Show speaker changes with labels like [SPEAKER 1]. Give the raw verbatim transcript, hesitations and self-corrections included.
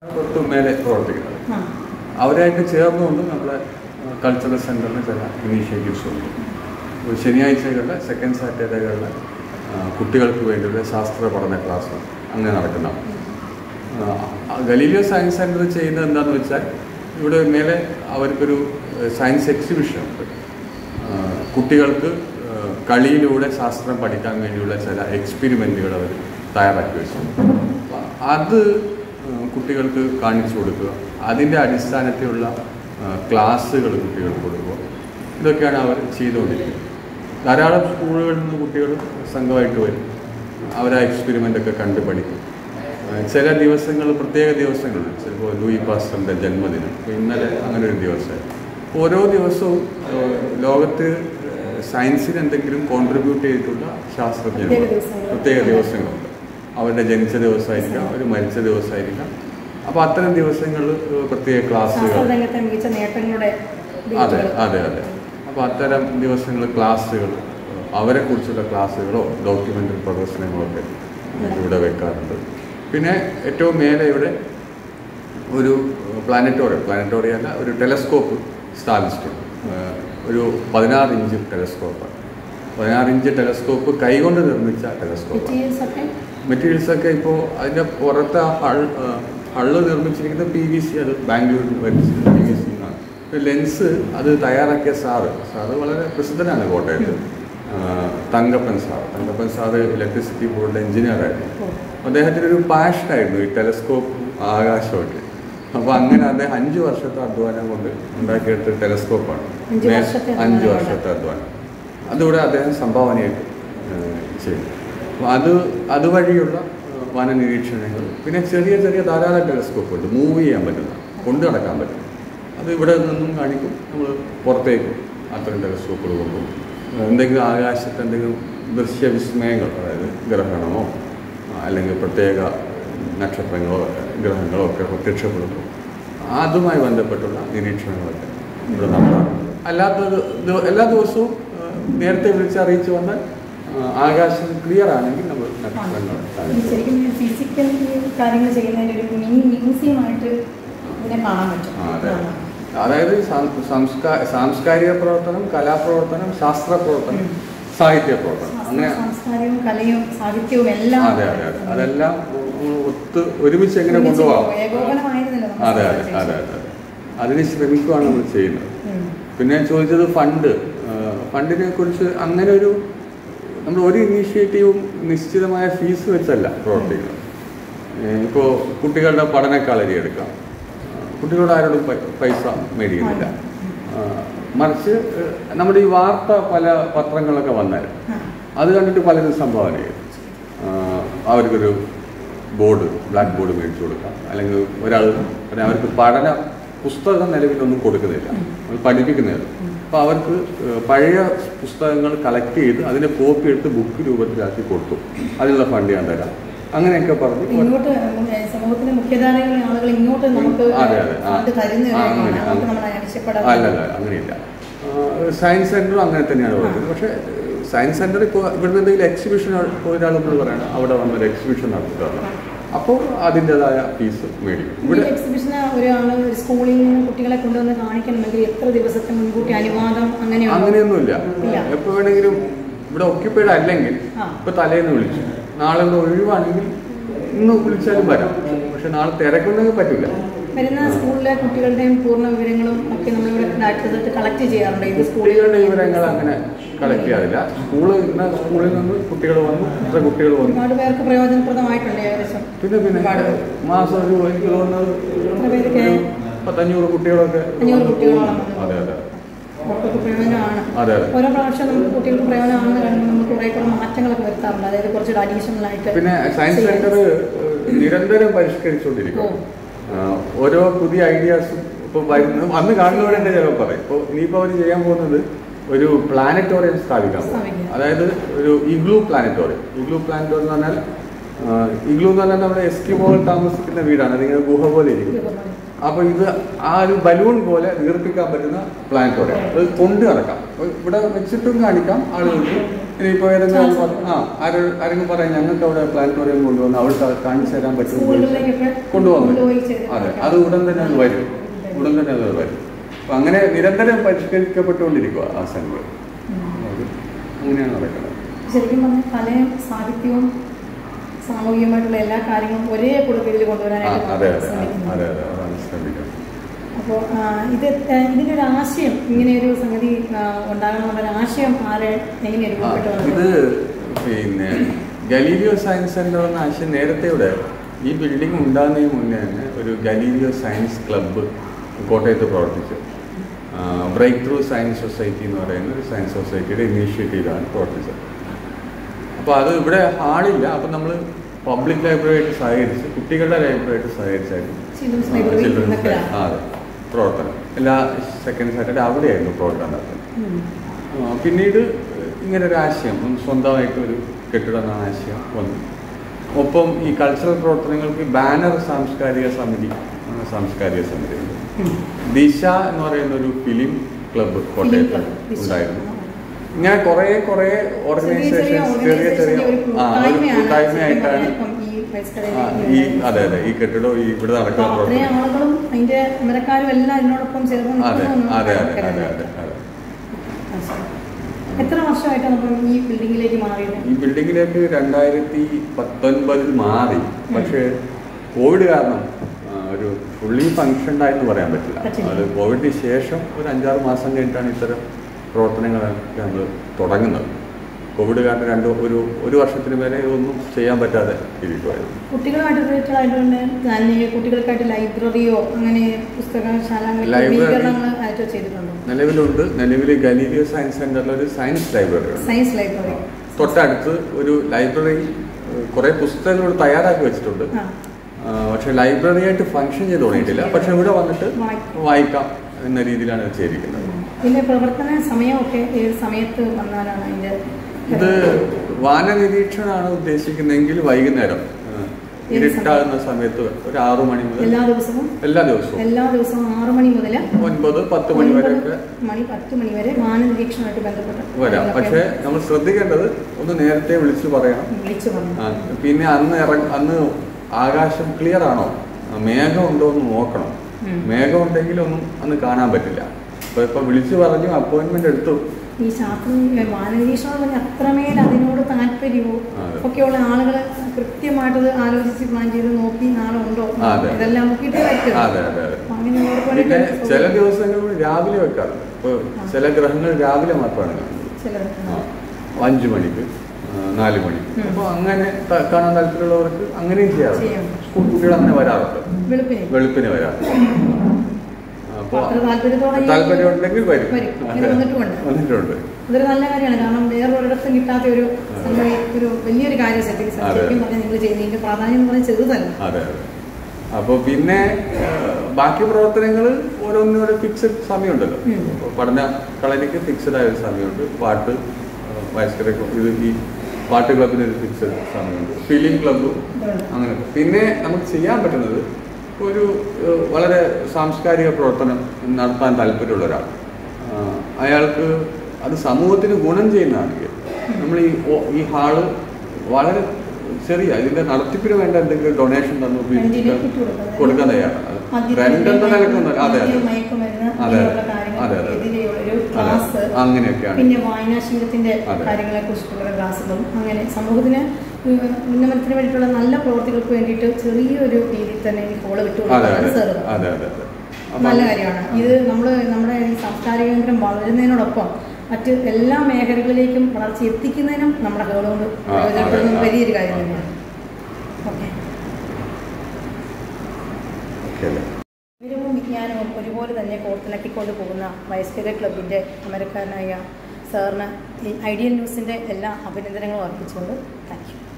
[SPEAKER 1] തൊട്ട് മേലെ പ്രവർത്തിക്കുന്നത്. അവരായിട്ട് ചേർന്നുകൊണ്ട് നമ്മളെ കൾച്ചറൽ സെൻ്ററിന് ചില ഇനീഷ്യേറ്റീവ്സ് ഉണ്ട്. ഒരു ശനിയാഴ്ചകളിലെ സെക്കൻഡ് സാറ്റർഡേകളിലെ കുട്ടികൾക്ക് വേണ്ടിയുള്ള ശാസ്ത്ര പഠന ക്ലാസ് അങ്ങനെ നടക്കുന്നതാണ്. ഗലീലിയോ സയൻസ് സെൻ്റർ ചെയ്യുന്നത് എന്താണെന്ന് വെച്ചാൽ ഇവിടെ മേലെ അവർക്കൊരു സയൻസ് എക്സിബിഷൻ ഉണ്ട്. കുട്ടികൾക്ക് കളിയിലൂടെ ശാസ്ത്രം പഠിക്കാൻ വേണ്ടിയുള്ള ചില എക്സ്പെരിമെൻറ്റുകൾ അവർ തയ്യാറാക്കി വെച്ചിട്ടുണ്ട്. അത് കുട്ടികൾക്ക് കാണിച്ചു കൊടുക്കുക, അതിൻ്റെ അടിസ്ഥാനത്തിലുള്ള ക്ലാസ്സുകൾ കുട്ടികൾക്ക് കൊടുക്കുക, ഇതൊക്കെയാണ് അവർ ചെയ്തുകൊണ്ടിരിക്കുന്നത്. ധാരാളം സ്കൂളുകളിൽ നിന്ന് കുട്ടികൾ സംഘമായിട്ട് വരും, അവർ ആ എക്സ്പെരിമെൻ്റൊക്കെ കണ്ട് പഠിക്കും. ചില ദിവസങ്ങൾ പ്രത്യേക ദിവസങ്ങളുണ്ട്. ചിലപ്പോൾ ലൂയി പാസ്റ്ററിൻ്റെ ജന്മദിനം, ഇന്നലെ അങ്ങനെ ഒരു ദിവസമായിരുന്നു. ഓരോ ദിവസവും ലോകത്ത് സയൻസിന് എന്തെങ്കിലും കോൺട്രിബ്യൂട്ട് ചെയ്തിട്ടുള്ള ശാസ്ത്രജ്ഞന്മാർ പ്രത്യേക ദിവസങ്ങളുണ്ട്. അവരുടെ ജനിച്ച ദിവസമായിരിക്കാം, അവർ മരിച്ച ദിവസമായിരിക്കാം. അപ്പോൾ അത്തരം ദിവസങ്ങളിൽ പ്രത്യേക ക്ലാസ്സുകൾ, അതെ അതെ അതെ അപ്പോൾ അത്തരം ദിവസങ്ങളിൽ ക്ലാസ്സുകൾ, അവരെക്കുറിച്ചുള്ള ക്ലാസ്സുകളോ ഡോക്യുമെൻ്ററി പ്രദർശനങ്ങളൊക്കെ ഇവിടെ വെക്കാറുണ്ട്. പിന്നെ ഏറ്റവും മേലെ ഇവിടെ ഒരു പ്ലാനറ്റോറിയം പ്ലാനറ്റോറിയം അല്ല ഒരു ടെലസ്കോപ്പ് സ്ഥാപിച്ചിട്ടുണ്ട്. ഒരു പതിനാറ് ഇഞ്ച് ടെലസ്കോപ്പാണ്. പതിനാറ് ഇഞ്ച് ടെലസ്കോപ്പ് കൈകൊണ്ട് നിർമ്മിച്ച ടെലസ്കോപ്പാണ്. മെറ്റീരിയൽസൊക്കെ ഇപ്പോൾ അതിൻ്റെ പുറത്ത് ഹൾ ഹള്ള് നിർമ്മിച്ചിരിക്കുന്നത് പി വി സി, അത് ബാംഗ്ലൂരിൽ വരച്ചിട്ട് പി വി സി എന്നാണ്. ലെൻസ് അത് തയ്യാറാക്കിയ സാറ് സാറ് വളരെ പ്രസിദ്ധനാണ് കോട്ടയത്ത്, Thankappan sir. Thankappan sir electricity ബോർഡിലെ എഞ്ചിനീയറായിരുന്നു. അദ്ദേഹത്തിൻ്റെ ഒരു പാഷനായിരുന്നു ഈ ടെലസ്കോപ്പ് ആകാശമൊക്കെ. അപ്പോൾ അങ്ങനെ അദ്ദേഹം അഞ്ച് വർഷത്തെ അധ്വാനം കൊണ്ട് ഉണ്ടാക്കിയെടുത്ത ടെലസ്കോപ്പാണ്. അഞ്ച് വർഷത്തെ അധ്വാനം അതുകൂടെ അദ്ദേഹം സംഭാവനയായിട്ട് ചെയ്തു. അപ്പോൾ അത് അതുവഴിയുള്ള വന നിരീക്ഷണങ്ങൾ, പിന്നെ ചെറിയ ചെറിയ ധാരാളം ടെലസ്കോപ്പുണ്ട്, മൂവ് ചെയ്യാൻ പറ്റുന്ന, കൊണ്ടു നടക്കാൻ പറ്റും. അത് ഇവിടെ നിന്നും കാണിക്കും, നമ്മൾ പുറത്തേക്കും അത്തരം ടെലസ്കോപ്പുകൾ കൊണ്ടുപോകും. എന്തെങ്കിലും ആകാശത്ത് എന്തെങ്കിലും ദൃശ്യവിസ്മയങ്ങൾ, അതായത് ഗ്രഹണമോ അല്ലെങ്കിൽ പ്രത്യേക നക്ഷത്രങ്ങളോ ഗ്രഹങ്ങളോ ഒക്കെ പ്രത്യക്ഷപ്പെടുന്നു, അതുമായി ബന്ധപ്പെട്ടുള്ള നിരീക്ഷണങ്ങളൊക്കെ ഇവിടെ നടത്താറുണ്ട്. അല്ലാത്തത് എല്ലാ ദിവസവും നേരത്തെ വിളിച്ചറിയിച്ചു വന്നാൽ ആകാശം ക്ലിയർ ആണെങ്കിൽ നമ്മൾ നക്ഷത്രങ്ങൾ
[SPEAKER 2] ഫിസിക്കൽ കാര്യങ്ങൾ ചെയ്യുന്നതിൻ്റെ ഒരു മിനി മ്യൂസിയമായിട്ട് ഇതിനെ കാണാൻ പറ്റും.
[SPEAKER 1] അതെ, അതായത് സംസ്കാര സാംസ്കാരിക പ്രവർത്തനം, കലാപ്രവർത്തനം, ശാസ്ത്ര പ്രവർത്തനം, സാഹിത്യ പ്രവർത്തനം, അങ്ങനെ
[SPEAKER 2] സംസ്കാരവും കലയും സാഹിത്യവും എല്ലാം,
[SPEAKER 1] അതെ അതെ അതെ അതെല്ലാം ഒത്ത് ഒരുമിച്ച് എങ്ങനെ കൊണ്ടുപോകാം. അതെ അതെ അതെ അതെ അതിന് ശ്രമിക്കുകയാണ് നമ്മൾ ചെയ്യുന്നത്. പിന്നെ ചോദിച്ചത് ഫണ്ട് ഫണ്ടിനെ കുറിച്ച് അങ്ങനെ ഒരു നമ്മൾ ഒരു ഇനീഷ്യേറ്റീവും നിശ്ചിതമായ ഫീസ് വെച്ചല്ല പ്രവർത്തിക്കുന്നത്. ഇപ്പോൾ കുട്ടികളുടെ പഠനക്കളരി എടുക്കാം, കുട്ടികളോട് ആരോടും പൈസ മേടിക്കുന്നില്ല. മറിച്ച് നമ്മുടെ ഈ വാർത്ത പല പത്രങ്ങളൊക്കെ വന്നാൽ അത് കണ്ടിട്ട് പലരും സംഭാവന ചെയ്യും. അവർക്കൊരു ബോർഡ്, ബ്ലാക്ക് ബോർഡ് മേടിച്ചു കൊടുക്കാം, അല്ലെങ്കിൽ ഒരാൾ അവർക്ക് പഠന പുസ്തകം നിലവിലൊന്നും കൊടുക്കുന്നില്ല, നമ്മൾ പഠിപ്പിക്കുന്നില്ല. അപ്പോൾ അവർക്ക് പഴയ പുസ്തകങ്ങൾ കളക്ട് ചെയ്ത് അതിനെ കോപ്പി എടുത്ത് ബുക്ക് രൂപത്തിലാക്കി കൊടുത്തു, അതിനുള്ള ഫണ്ട് ഞാൻ തരാം, അങ്ങനെയൊക്കെ പറഞ്ഞു.
[SPEAKER 2] ഇങ്ങോട്ട് സമൂഹത്തിലെ മുഖ്യധാരയിലെ ആളുകൾ ഇങ്ങോട്ട് നമുക്ക്
[SPEAKER 1] അതെ അതെ അല്ലല്ല അങ്ങനെയില്ല. സയൻസ് സെൻ്ററും അങ്ങനെ തന്നെയാണ് പറയുന്നത്. പക്ഷേ സയൻസ് സെൻ്റർ ഇപ്പോൾ ഇവിടുന്ന് എന്തെങ്കിലും എക്സിബിഷൻ ഒരാളെന്ന് പറയണം, അവിടെ വന്നൊരു എക്സിബിഷൻ നടത്തുകയാണ്, അപ്പോൾ അതിൻ്റെതായ ഫീസ് മേടിക്കും.
[SPEAKER 2] ഇവിടെ എക്സിബിഷന് ഒരാൾ സ്കൂളിൽ നിന്ന് കുട്ടികളെ കൊണ്ടുവന്ന് കാണിക്കണമെങ്കിൽ എത്ര ദിവസത്തെ മുൻകൂട്ടി അനുവാദം അങ്ങനെ
[SPEAKER 1] അങ്ങനെയൊന്നുമില്ല. എപ്പോൾ വേണമെങ്കിലും ഇവിടെ ഒക്യുപ്പൈഡ് അല്ലെങ്കിൽ ഇപ്പോൾ തലേന്ന് വിളിച്ചു, നാളെ ഒഴിവാണെങ്കിൽ ഇന്ന് വിളിച്ചാലും വരാം. പക്ഷെ നാളെ തിരക്കുണ്ടെങ്കിൽ പറ്റില്ല.
[SPEAKER 2] വരുന്ന സ്കൂളിലെ കുട്ടികളുടെയും പൂർണ്ണ വിവരങ്ങളും ഒക്കെ നമ്മളിവിടെ ഡാറ്റ കളക്ട് ചെയ്യാറുണ്ട്. ഇത്
[SPEAKER 1] കുട്ടികളുടെ വിവരങ്ങൾ അങ്ങനെ കളക്ട് ചെയ്യാറില്ല. സ്കൂളിൽ ഇന്ന സ്കൂളിൽ നിന്ന് കുട്ടികൾ വന്നു, ഇത്ര കുട്ടികൾ വന്നു,
[SPEAKER 2] ഒരുപാട് പേർക്ക് പ്രയോജനപ്രദമായിട്ടുണ്ട് ഏകദേശം.
[SPEAKER 1] പിന്നെ പിന്നെ മാസം ഒരു എനിക്ക് തോന്നുന്നത് പത്തഞ്ഞൂറ് കുട്ടികളൊക്കെ.
[SPEAKER 2] അഞ്ഞൂറ് കുട്ടികളാണ്.
[SPEAKER 1] അതെ അതെ
[SPEAKER 2] കുട്ടികൾക്ക് പ്രയോജനമാണ്.
[SPEAKER 1] അതെ അതെ
[SPEAKER 2] ഓരോ പ്രാവശ്യം നമുക്ക് കുട്ടികൾക്ക് പ്രയോജനമാണെന്ന് കാണുമ്പോൾ നമ്മൾ കുറേ കൂടെ മാറ്റങ്ങളൊക്കെ വരുത്താറുണ്ട്, അതായത് കുറച്ചുകൂടെ അഡീഷണൽ ആയിട്ട്.
[SPEAKER 1] പിന്നെ സയൻസ് സെന്റർ നിരന്തരം പരിഷ്കരിച്ചുകൊണ്ടിരിക്കും. ഓരോ പുതിയ ഐഡിയാസും ഇപ്പോൾ വരുന്ന അന്ന് കാണുന്നവരെന്നെ ചിലപ്പോൾ പറയും. ഇപ്പോൾ ഇനിയിപ്പോൾ അവർ ചെയ്യാൻ പോകുന്നത് ഒരു പ്ലാനറ്റോറിയം സ്ഥാപിക്കാൻ പോകും. അതായത് ഒരു ഇഗ്ലൂ പ്ലാനറ്റോറിയം. ഇഗ്ലൂ പ്ലാനറ്റോറിയം എന്ന് പറഞ്ഞാൽ ഇഗ്ലൂ എന്ന് പറഞ്ഞാൽ നമ്മുടെ എസ്കിമോകൾ താമസിക്കുന്ന വീടാണ്, അതിങ്ങനെ ഗുഹ പോലെ ഇരിക്കും. അപ്പോൾ ഇത് ആ ഒരു ബലൂൺ പോലെ വീർപ്പിക്കാൻ പറ്റുന്ന പ്ലാനറ്റോറിയം, അത് കൊണ്ട് നടക്കാം, ഇവിടെ വെച്ചിട്ടും കാണിക്കാം ആളുകൾക്ക്. ഇനിയിപ്പോൾ ഏതെങ്കിലും ആ ആര് ആരെങ്കിലും പറയാം ഞങ്ങൾക്ക് അവിടെ പ്ലാനറ്റോറിയം കൊണ്ടുവന്ന് അവിടെ കാണിച്ചു തരാൻ പറ്റും, കൊണ്ടുവന്നു. അതെ, അത് ഉടൻ തന്നെ അത് വരും, ഉടൻ തന്നെ അത് വരും. അപ്പം അങ്ങനെ നിരന്തരം പരിഷ്കരിക്കപ്പെട്ടുകൊണ്ടിരിക്കുക ആ സെൻറ്റർ. അങ്ങനെയാണ് നടക്കുന്നത്.
[SPEAKER 2] ശരിക്കും പറഞ്ഞാൽ കലയും സാഹിത്യവും സാമൂഹികമായിട്ടുള്ള എല്ലാ കാര്യങ്ങളും ഒരേ കൊടുക്കലിൽ കൊണ്ടുവരാനായിട്ട്. അപ്പോൾ ഇത് ഇതിൻ്റെ ഒരു ആശയം, ഇങ്ങനെ ഒരു സംഗതി ഉണ്ടാകണമെന്നൊരു ആശയം ആരെ എങ്ങനെ രൂപപ്പെട്ടു?
[SPEAKER 1] ഇത് പിന്നെ ഗലീലിയോ സയൻസ് സെൻ്റർ എന്ന ആശയം നേരത്തെ ഇവിടെ ഈ ബിൽഡിംഗ് ഉണ്ടാകുന്നതിന് മുന്നേ തന്നെ ഒരു ഗലീലിയോ സയൻസ് ക്ലബ്ബ് കോട്ടയത്ത് പ്രവർത്തിച്ചു. ബ്രേക്ക് ത്രൂ സയൻസ് സൊസൈറ്റി എന്ന് പറയുന്ന ഒരു സയൻസ് സൊസൈറ്റിയുടെ ഇനീഷ്യേറ്റീവാണ് പ്രവർത്തിച്ചത്. അപ്പോൾ അത് ഇവിടെ ഹാളില്ല, അപ്പം നമ്മൾ പബ്ലിക് ലൈബ്രറിയായിട്ട് സഹകരിച്ച് കുട്ടികളുടെ ലൈബ്രറിയായിട്ട് സഹകരിച്ചായിരുന്നു ചിൽഡ്രൻസ് ആ അതെ പ്രവർത്തനം. എല്ലാ സെക്കൻഡ് സാറ്റർഡേ അവിടെയായിരുന്നു പ്രവർത്തനം നടത്തുന്നത്. പിന്നീട് ഇങ്ങനൊരു ആശയം സ്വന്തമായിട്ടൊരു കെട്ടിടം എന്ന ആശയം വന്നു. ഒപ്പം ഈ കൾച്ചറൽ പ്രവർത്തനങ്ങൾക്ക് ബാനർ സാംസ്കാരിക സമിതി സാംസ്കാരിക സമിതി ഉണ്ട്. ദിശ എന്ന് പറയുന്ന ഒരു ഫിലിം ക്ലബ്ബ് കോട്ടയത്ത് ഉണ്ടായിരുന്നു. ഇങ്ങനെ കുറേ കുറേ ഓർഗനൈസേഷൻസ് ചെറിയ ചെറിയ ആ ഒരു കൂട്ടായ്മയായിട്ടാണ് ഈ അതെ അതെ ഈ കെട്ടിടം ഈ ഇവിടെ നടക്കുന്ന പ്രവർത്തനം. അതെ അതെ അതെ അതെ അതെ അതെ
[SPEAKER 2] എത്ര വർഷമായിട്ടാണ് ഈ ബിൽഡിങ്ങിലേക്ക് മാറിയത്?
[SPEAKER 1] ഈ ബിൽഡിങ്ങിലേക്ക് രണ്ടായിരത്തി പത്തൊൻപതിൽ മാറി. പക്ഷേ കോവിഡ് കാരണം ഒരു ഫുള്ളി ഫങ്ഷൻഡായെന്ന് പറയാൻ പറ്റില്ല. അത് കോവിഡിന് ശേഷം ഒരു അഞ്ചാറ് മാസം കഴിഞ്ഞിട്ടാണ് ഇത്തരം പ്രവർത്തനങ്ങളൊക്കെ നമ്മൾ തുടങ്ങുന്നത്. കോവിഡ് കാരണം രണ്ട് ഒരു ഒരു വർഷത്തിന് മേലെ ഇതൊന്നും ചെയ്യാൻ പറ്റാതെ ഇരിക്കുമായിരുന്നു.
[SPEAKER 2] കുട്ടികളുമായിട്ട് കുട്ടികൾക്കായിട്ട് ലൈബ്രറിയോ അങ്ങനെ പുസ്തകശാല
[SPEAKER 1] ലൈബ്രറി നിലവിലുണ്ട്. നിലവിൽ ഗലീലിയോ സയൻസ് സെന്ററിൽ ഒരു സയൻസ് ലൈബ്രറി ഉണ്ട്.
[SPEAKER 2] സയൻസ് ലൈബ്രറി
[SPEAKER 1] തൊട്ടടുത്ത് ഒരു ലൈബ്രറി കുറേ പുസ്തകങ്ങൾ തയ്യാറാക്കി വെച്ചിട്ടുണ്ട്. പക്ഷെ ലൈബ്രറി ആയിട്ട് ഫംഗ്ഷൻ ചെയ്ത് തുടങ്ങിയിട്ടില്ല. പക്ഷെ ഇവിടെ വന്നിട്ട് വായിക്കാം എന്ന രീതിയിലാണ് ഇത് ചെയ്തിരിക്കുന്നത്.
[SPEAKER 2] ഇതിന്റെ പ്രവർത്തന സമയമൊക്കെ ഏത് സമയത്ത് വന്നാലാണ് അതിന്റെ?
[SPEAKER 1] ഇത് വാനനിരീക്ഷണമാണ് ഉദ്ദേശിക്കുന്നതെങ്കിൽ വൈകുന്നേരം ഇരുട്ടാകുന്ന സമയത്ത് ഒരു ആറു മണി മുതൽ
[SPEAKER 2] എല്ലാ ദിവസവും
[SPEAKER 1] എല്ലാ ദിവസവും
[SPEAKER 2] എല്ലാ ദിവസവും ആറു മണി മുതൽ
[SPEAKER 1] ഒൻപത് പത്ത് മണി വരെയൊക്കെ
[SPEAKER 2] മണി പത്ത് മണി വരെ വാനനിരീക്ഷണമായിട്ട് ബന്ധപ്പെട്ട്
[SPEAKER 1] വരാം. പക്ഷെ നമ്മൾ ശ്രദ്ധിക്കേണ്ടത് ഒന്ന് നേരത്തെ വിളിച്ചു പറയണം.
[SPEAKER 2] വിളിച്ചു പറയണം.
[SPEAKER 1] പിന്നെ അന്ന് ഇറങ്ങ അന്ന് ആകാശം ക്ലിയർ ആണോ, മേഘം ഉണ്ടോ എന്ന് നോക്കണം. മേഘം ഉണ്ടെങ്കിൽ ഒന്നും അന്ന് കാണാൻ പറ്റില്ല. അപ്പോൾ ഇപ്പം വിളിച്ചു പറഞ്ഞു അപ്പോയിൻമെന്റ് എടുത്തു.
[SPEAKER 2] ഈ ശാസ്ത്രം വാനനിരീക്ഷണം പറഞ്ഞാൽ അത്രമേൽ അതിനോട് താല്പര്യവും ഒക്കെയുള്ള ആളുകൾ കൃത്യമായിട്ട് ആലോചിച്ച് പ്ലാൻ ചെയ്ത് നോക്കി നാളെ ഉണ്ടോ ഇതെല്ലാം നോക്കിയിട്ട്
[SPEAKER 1] പിന്നെ ചില ദിവസങ്ങളിൽ രാവിലെ വെക്കാറുണ്ട്. ഇപ്പോൾ ചില ഗ്രഹങ്ങൾ രാവിലെ മാത്രമാണ് കാണുന്നത്, അഞ്ചു മണിക്ക് നാല് മണി. അപ്പോൾ അങ്ങനെ കാണാൻ താല്പര്യമുള്ളവർക്ക് അങ്ങനെയും ചെയ്യാറുണ്ട്. സ്കൂൾ കുട്ടികൾ അങ്ങനെ വരാറുണ്ട്, വെളുപ്പിന് വരാറുണ്ട്. അപ്പോൾ താല്പര്യം ഉണ്ടെങ്കിൽ വരും, വന്നിട്ടുണ്ട്.
[SPEAKER 2] അതൊരു നല്ല കാര്യമാണ്. കാരണം വേറൊരിടത്തും കിട്ടാത്ത ഒരു ഒരു വലിയൊരു കാര്യം ശരിക്കും പറഞ്ഞാൽ നിങ്ങൾ ചെയ്യുന്നതിന്റെ പ്രാധാന്യം എന്ന് പറഞ്ഞാൽ ചെറുതല്ല.
[SPEAKER 1] അതെ അതെ. അപ്പോൾ പിന്നെ ബാക്കി പ്രവർത്തനങ്ങൾ ഓരോന്നിനോട് ഫിക്സഡ് സമയമുണ്ടല്ലോ. പഠന കളരിക്ക് ഫിക്സഡ് ആയ ഒരു സമയമുണ്ട്. പാട്ട് വയസ്കര ഇത് ഈ പാട്ട് ക്ലബിന് ഒരു ഫിക്സഡ് സമയമുണ്ട്. ഫിലിം ക്ലബ്ബും അങ്ങനെ. പിന്നെ നമുക്ക് ചെയ്യാൻ പറ്റുന്നത് ഒരു വളരെ സാംസ്കാരിക പ്രവർത്തനം നടത്താൻ താല്പര്യമുള്ള ഒരാൾ, അയാൾക്ക് അത് സമൂഹത്തിന് ഗുണം ചെയ്യുന്നതാണെങ്കിൽ നമ്മൾ ഈ ഈ ഹാള് വളരെ ചെറിയ ഇതിന്റെ നടത്തിപ്പിന് വേണ്ട എന്തെങ്കിലും ഡൊണേഷൻ തന്നു കൊടുക്കാൻ തയ്യാറാണ്. രണ്ടെന്ന് നിലക്കൊന്നും അതെ അതെ അതെ അതെ അതെ അങ്ങനെയൊക്കെയാണ്.
[SPEAKER 2] പിന്നെ വായനാശീലത്തിന്റെ കാര്യങ്ങളെ കുറിച്ചിട്ടുള്ള ക്ലാസ്സുകളും അങ്ങനെ സമൂഹത്തിന് ഉന്നമനത്തിന് വേണ്ടിയിട്ടുള്ള നല്ല പ്രവർത്തികൾക്ക് വേണ്ടിയിട്ട് ചെറിയൊരു രീതിയിൽ തന്നെ ഈ ഹോള് വിട്ടുകൊടുക്കുന്നത് നല്ല കാര്യമാണ്. ഇത് നമ്മൾ നമ്മുടെ ഈ സാംസ്കാരിക കേന്ദ്രം വളരുന്നതിനോടൊപ്പം മറ്റ് എല്ലാ മേഖലകളിലേക്കും വളർച്ച എത്തിക്കുന്നതിനും നമ്മുടെ ഹോളുകൊണ്ട് പ്രയോജനപ്പെടുന്നത് വലിയൊരു കാര്യം തന്നെയാണ്. ഓക്കെ. വിവരവും വിജ്ഞാനവും ഒരുപോലെ തന്നെ കോർത്തിണക്കിക്കൊണ്ട് പോകുന്ന വയസ്കര ക്ലബിൻ്റെ അമരക്കാരനായ സാറിന് ഈ ഐഡിയൽ ന്യൂസിൻ്റെ എല്ലാ അഭിനന്ദനങ്ങളും അർപ്പിച്ചുകൊണ്ട് താങ്ക് യു.